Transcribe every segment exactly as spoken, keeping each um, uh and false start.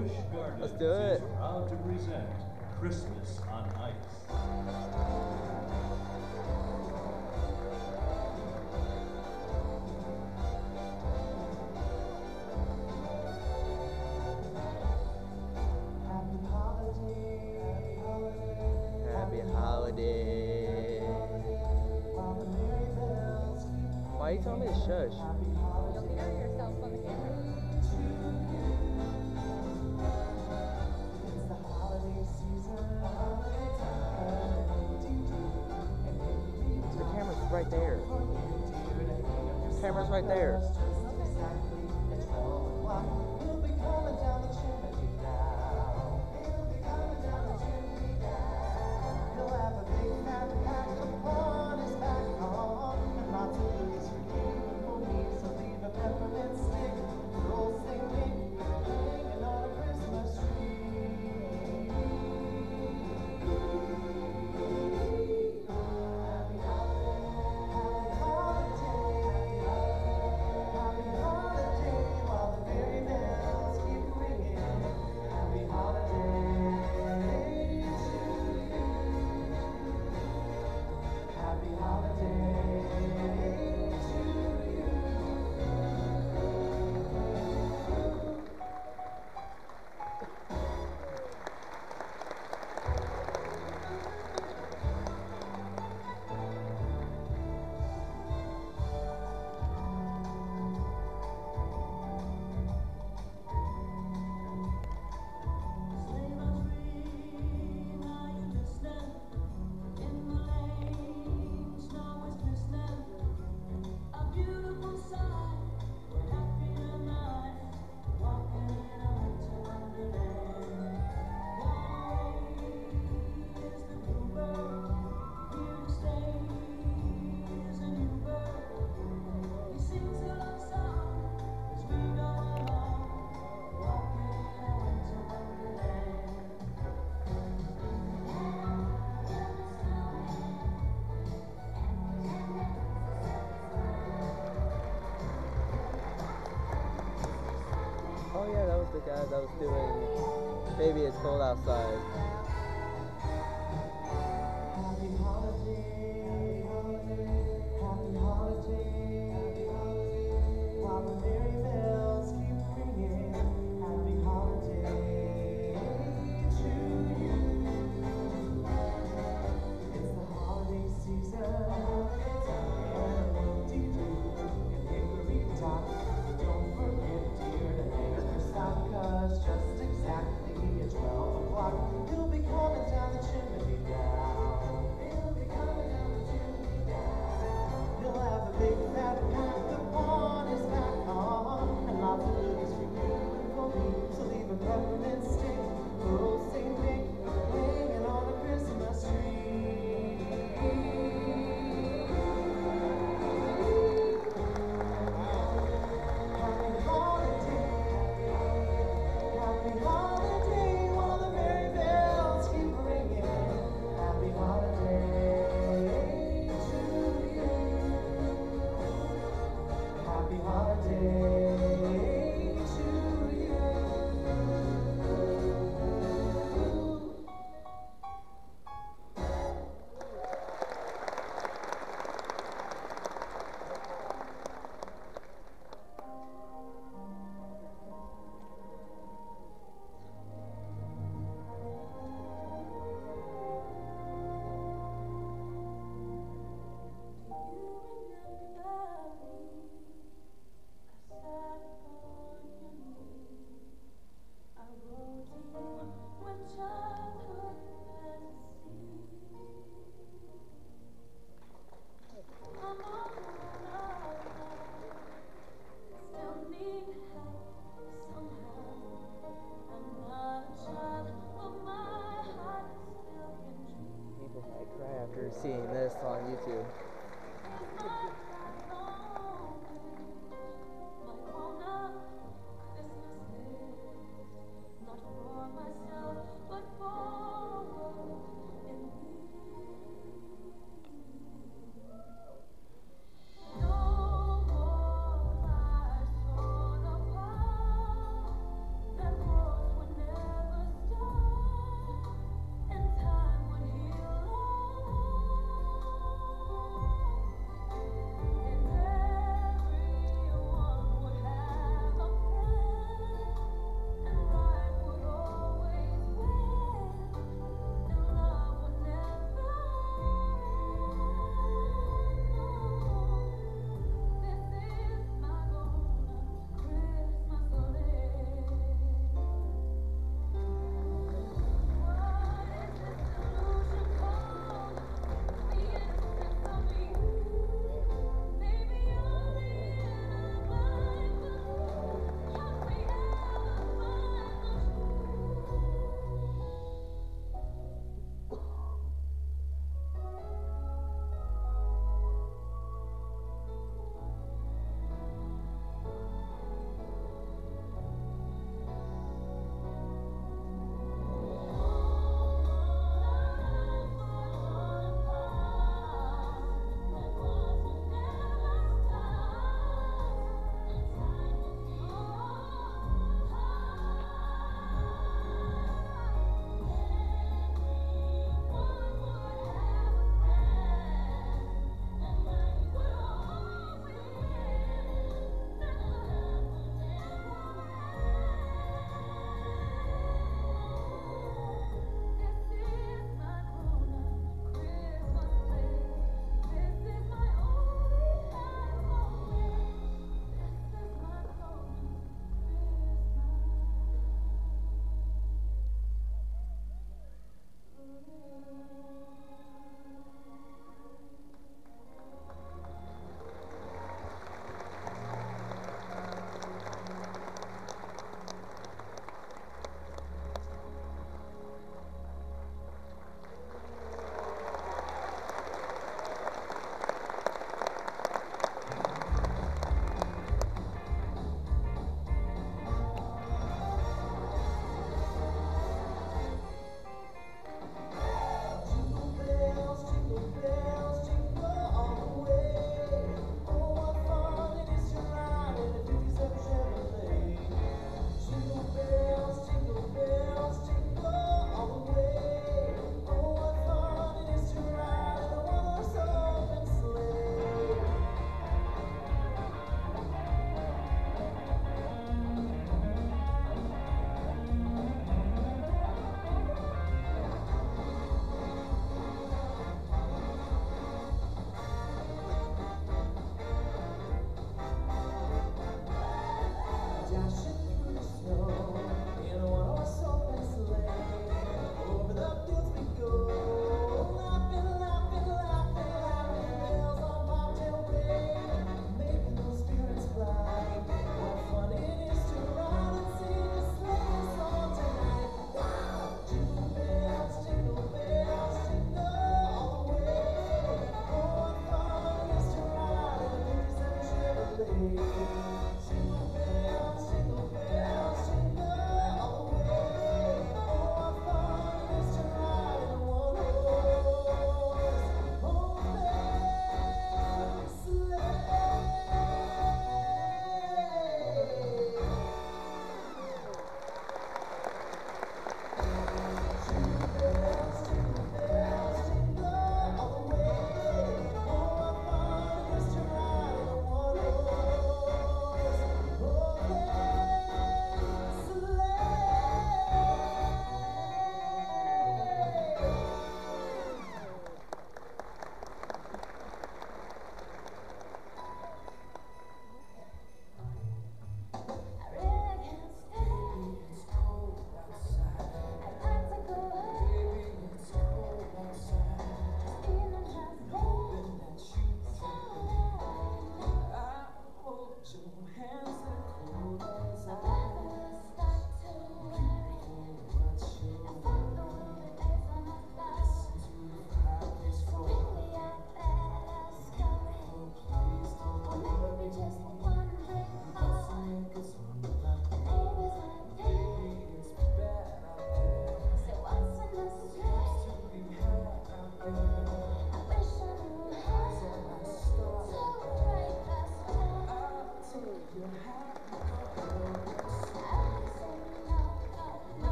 Busch Gardens Let's do it. is proud to present Christmas on Ice. Happy holiday. Why are you telling me to shush? You'll hear yourself on the camera. It's the holiday season. The camera's right there. The camera's right there. He'll be coming down the chimney now. He'll be coming down the chimney now. He'll have a big fat pack upon his back on, and lots of goodies for you and for me. So leave a peppermint stick for old Saint Nick hanging on a Christmas tree. Happy holiday, happy holiday, happy holiday, while the merry bells keep ringing. Happy holiday to you. Happy holiday to you. Sleigh bells ring, are you listening? In the lane, snow is glistening. A beautiful sight, we're happy tonight, walking in a winter wonderland. Why is the bluebird here to stay? Is a new bird. He sings a love song as we go along, walking in a winter wonderland. Oh yeah, that was the guy that was doing Baby It's Cold Outside. Happy holiday, happy holiday, while the merry bells keep ringing. Happy holiday to you. It's the holiday season, and dee-doo and hickory-dock. But don't forget, dear, to hang up your sock, 'cause just exactly at twelve o'clock, he'll be coming down the chimney down. He'll be coming down the chimney down. He'll have a big fat pack upon his back on, and lots of goodies for you and for me. So leave a peppermint stick for old Saint Nick hanging on a Christmas tree. Happy holiday, happy holiday, while the merry bells keep ringing. Happy holiday to you. Happy holiday to you.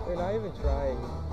They're not even trying.